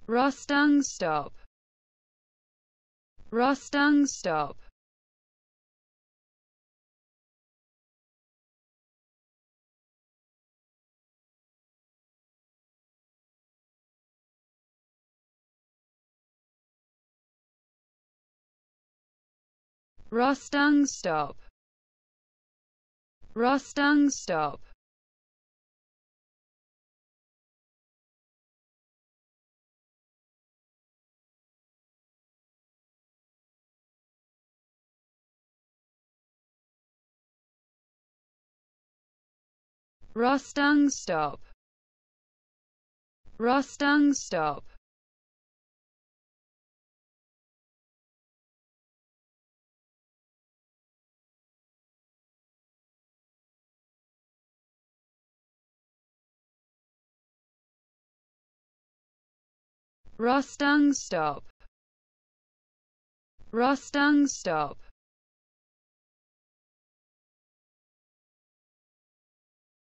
Rostung stop. Rostung stop. Rostung stop. Rostung stop. Rostung stop. Rostung stop. Rostung stop. Rostung stop.